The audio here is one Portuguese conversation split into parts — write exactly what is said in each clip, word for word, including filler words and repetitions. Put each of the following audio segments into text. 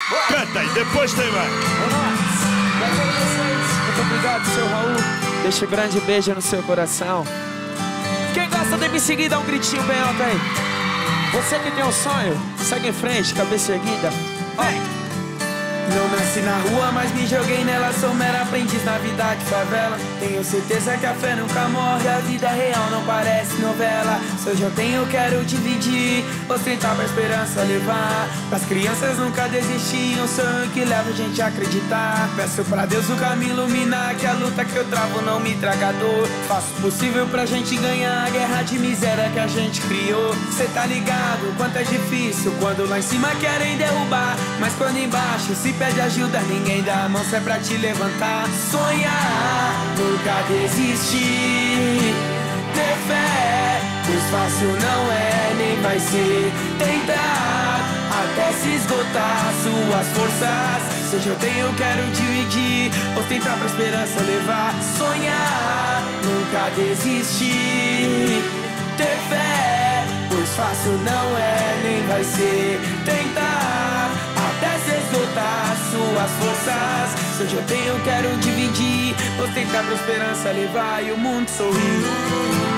Canta aí, depois tem mais. Muito obrigado, seu Raul. Deixa um grande beijo no seu coração. Quem gosta de me seguir, dá um gritinho bem alto aí. Você que tem um sonho, segue em frente, cabeça erguida. Ó. Não nasci na rua, mas me joguei nela. Sou mero aprendiz na vida de favela. Tenho certeza que a fé nunca morre. A vida real não parece novela. Se hoje eu tenho, eu quero dividir. Ostentar pra esperança levar. Pras crianças nunca desistir. Um sonho que leva a gente a acreditar. Peço pra Deus nunca me iluminar. Que a luta que eu travo não me traga dor. Faço o possível pra gente ganhar a guerra de miséria que a gente criou. Cê tá ligado quanto é difícil quando lá em cima querem derrubar. Mas quando embaixo se pede ajuda, ninguém dá a mão, se é pra te levantar. Sonhar, nunca desistir. Ter fé, pois fácil não é, nem vai ser. Tentar, até se esgotar suas forças. Se hoje eu tenho, eu quero dividir. Ostentar pra esperança levar. Sonhar, nunca desistir. Ter fé, pois fácil não é, nem vai ser. Tentar, até se esgotar suas forças. Se hoje eu tenho, eu quero dividir. Ostentar pra esperança levar e o mundo sorrir.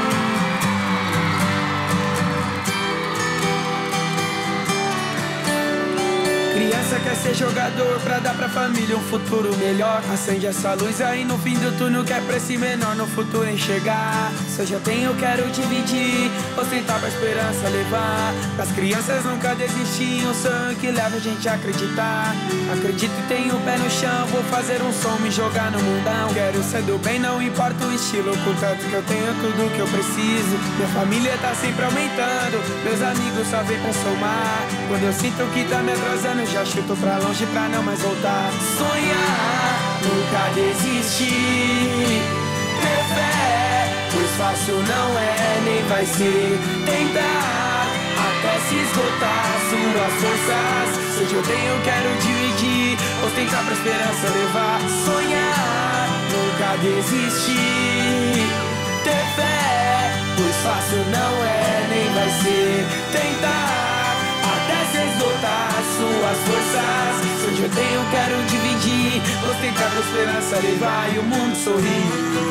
Criança quer ser jogador pra dar pra família um futuro melhor. Acende essa luz aí no fim do túnel, que é pra esse menor no futuro enxergar. Se hoje eu tenho, eu quero dividir. Ostentar pra esperança levar. Pras crianças nunca desistir. Um sonho que leva a gente a acreditar. Acredito e tenho o pé no chão. Vou fazer um som, me jogar no mundão. Quero ser do bem, não importa o estilo. Contanto que eu tenho tudo que eu preciso. Minha família tá sempre aumentando. Meus amigos só vêm pra somar. Quando eu sinto que tá me atrasando, já chuto pra longe pra não mais voltar. Sonhar, nunca desistir. Ter fé, pois fácil não é, nem vai ser. Tentar, até se esgotar suas forças. Se hoje eu tenho, eu quero dividir. Ostentar pra esperança levar. Sonhar, nunca desistir. Ter fé, pois fácil não é, nem vai ser. Tentar, até se esgotar suas forças. Se hoje eu tenho, eu quero dividir. Ostentar pra esperança levar e o mundo sorrir.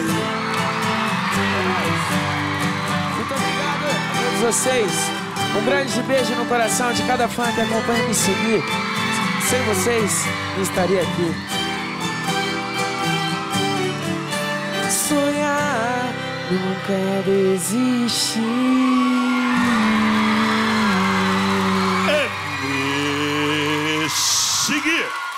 Muito obrigado a todos vocês. Um grande beijo no coração de cada fã que acompanha e me seguir. Sem vocês, não estaria aqui. Sonhar, nunca desistir. E seguir.